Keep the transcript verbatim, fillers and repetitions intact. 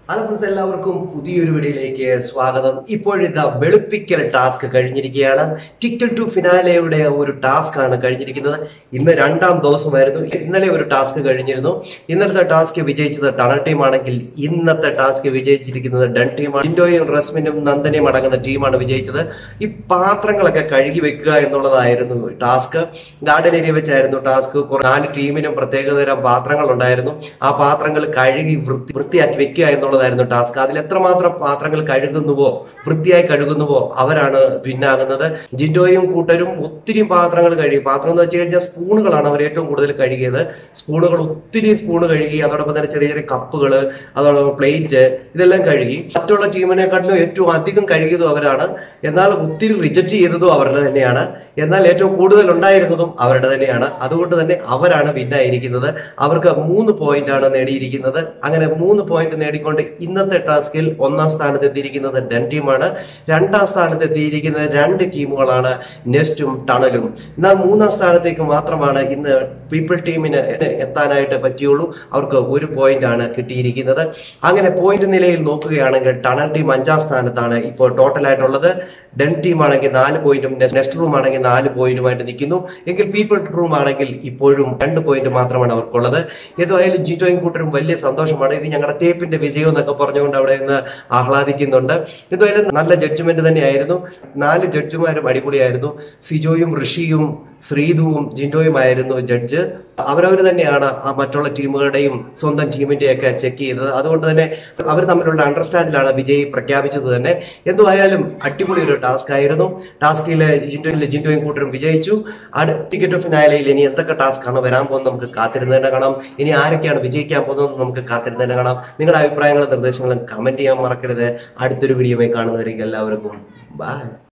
Hello friends, എല്ലാവർക്കും പുതിയൊരു വീഡിയോയിലേക്ക് സ്വാഗതം. ഇപ്പോഴിതാ വെളുപ്പിക്കൽ ടാസ്ക് കഴിഞ്ഞിരിക്കുകയാണ്. ടിക്കൽ ടു ഫിനാലയുടെ ഒരു ടാസ്ക് ആണ് കഴിഞ്ഞിരിക്കുന്നത്. ഇന്ന് രണ്ടാം ദിവസമായിരുന്നു. ഇന്നലെ ഒരു ടാസ്ക് കഴിഞ്ഞിരുന്നു. ഇന്നലത്തെ ടാസ്ക് വിജയിച്ചത് ടണൽ ടീം ആണെങ്കിൽ ഇന്നത്തെ ടാസ്ക് വിജയിച്ചിരിക്കുന്നത് ഡൺ ടീമാണ്. ജിൻഡോയും റസ്മിനും നന്ദനയും അടങ്ങുന്ന ടീമാണ് വിജയിച്ചത്. ഈ പാത്രങ്ങളൊക്കെ കഴുകി വെക്കുക എന്നുള്ളതായിരുന്നു ടാസ്ക്. ഗാർഡൻ ഏരിയ വെച്ചായിരുന്നു ടാസ്ക്. നാല് ടീമിനും പ്രത്യേകതരം പാത്രങ്ങൾ ഉണ്ടായിരുന്നു. ആ പാത്രങ്ങൾ കഴുകി വൃത്തി വൃത്തിയാക്കി വെക്കുക എന്നുള്ളത് ായിരുന്നു ടാസ്ക്. അതിൽ എത്രമാത്രം പാത്രങ്ങൾ കഴുകുന്നുവോ, വൃത്തിയായി കഴുകുന്നുവോ അവരാണ് വിന്നാകുന്നത്. ജിൻഡോയും കൂട്ടരും ഒത്തിരി പാത്രങ്ങൾ കഴുകി. പാത്രം എന്ന് വെച്ച് കഴിഞ്ഞാൽ സ്പൂണുകളാണ് അവർ ഏറ്റവും കൂടുതൽ കഴുകിയത്. സ്പൂണുകൾ ഒത്തിരി സ്പൂണ് കഴുകി. അതോടൊപ്പം തന്നെ ചെറിയ ചെറിയ കപ്പുകൾ, അതോടൊപ്പം പ്ലേറ്റ്, ഇതെല്ലാം കഴുകി. മറ്റുള്ള ടീമിനെക്കാട്ടിലും ഏറ്റവും അധികം കഴുകിയതും അവരാണ്. എന്നാൽ ഒത്തിരി റിജക്റ്റ് ചെയ്തതും അവരുടെ തന്നെയാണ്. എന്നാൽ ഏറ്റവും കൂടുതൽ ഉണ്ടായിരുന്നതും അവരുടെ തന്നെയാണ്. അതുകൊണ്ട് തന്നെ അവരാണ് വിന്നായിരിക്കുന്നത്. അവർക്ക് മൂന്ന് പോയിന്റ് ആണ് നേടിയിരിക്കുന്നത്. അങ്ങനെ മൂന്ന് പോയിന്റ് നേടിക്കൊണ്ട് ഇന്നത്തെ ടാസ്കിൽ ഒന്നാം സ്ഥാനത്ത് എത്തിയിരിക്കുന്നത് ഡൺ ടീമാണ്. രണ്ടാം സ്ഥാനത്ത് എത്തിയിരിക്കുന്നത് രണ്ട് ടീമുകളാണ്, നെസ്റ്റും ടണലും. എന്നാൽ മൂന്നാം സ്ഥാനത്തേക്ക് മാത്രമാണ് ഇന്ന് പീപ്പിൾ ടീമിന് എത്താനായിട്ട് പറ്റിയുള്ളൂ. അവർക്ക് ഒരു പോയിന്റ് ആണ് കിട്ടിയിരിക്കുന്നത്. അങ്ങനെ പോയിന്റ് നിലയിൽ നോക്കുകയാണെങ്കിൽ ടണൽ ടീം അഞ്ചാം സ്ഥാനത്താണ് ഇപ്പോൾ ടോട്ടൽ ആയിട്ടുള്ളത്. ഡൺ ടീം ആണെങ്കിൽ നാല് പോയിന്റും നെസ്റ്റ് റൂം ആണെങ്കിൽ നാല് പോയിന്റുമായിട്ട് നിൽക്കുന്നു. എങ്കിൽ പീപ്പിൾ റൂം ആണെങ്കിൽ ഇപ്പോഴും രണ്ട് പോയിന്റ് മാത്രമാണ് അവർക്കുള്ളത്. ഏതായാലും ജിൻഡോയും കൂട്ടരും വലിയ സന്തോഷമാണ്. ഇത് ഞങ്ങളുടെ തേപ്പിന്റെ വിജയം എന്നൊക്കെ പറഞ്ഞുകൊണ്ട് അവിടെ നിന്ന് ആഹ്ലാദിക്കുന്നുണ്ട്. ഏതായാലും നല്ല ജഡ്ജ്മെന്റ് തന്നെയായിരുന്നു. നാല് ജഡ്ജിമാരും അടിപൊളിയായിരുന്നു. സിജോയും ഋഷിയും ശ്രീധുവും ജിൻഡോയുമായിരുന്നു ജഡ്ജ്. അവരവർ തന്നെയാണ് ആ മറ്റുള്ള ടീമുകളുടെയും സ്വന്തം ടീമിന്റെയൊക്കെ ചെക്ക് ചെയ്തത്. അതുകൊണ്ട് തന്നെ അവർ തമ്മിലുള്ള അണ്ടർസ്റ്റാൻഡിലാണ് വിജയി പ്രഖ്യാപിച്ചത് തന്നെ. എന്തുമായാലും അടിപൊളി ഒരു ടാസ്ക് ആയിരുന്നു. ടാസ്കിലെ ജിൻഡോയിലെ ജിൻഡോയും കൂട്ടരും വിജയിച്ചു. അടുത്ത ടിക്കറ്റ് ഓഫ് ഫിനാലയിൽ ഇനി എന്തൊക്കെ ടാസ്ക് ആണ് വരാൻ പോകുന്നത് നമുക്ക് കാത്തിരുന്ന് തന്നെ കാണാം. ഇനി ആരൊക്കെയാണ് വിജയിക്കാൻ പോകുന്നത് നമുക്ക് കാത്തിരുന്ന് തന്നെ കാണാം. നിങ്ങളുടെ അഭിപ്രായങ്ങളും നിർദ്ദേശങ്ങളും കമന്റ് ചെയ്യാൻ മറക്കരുത്. അടുത്തൊരു വീഡിയോയിൽ കാണുന്നവരേക്കും എല്ലാവർക്കും ബൈ.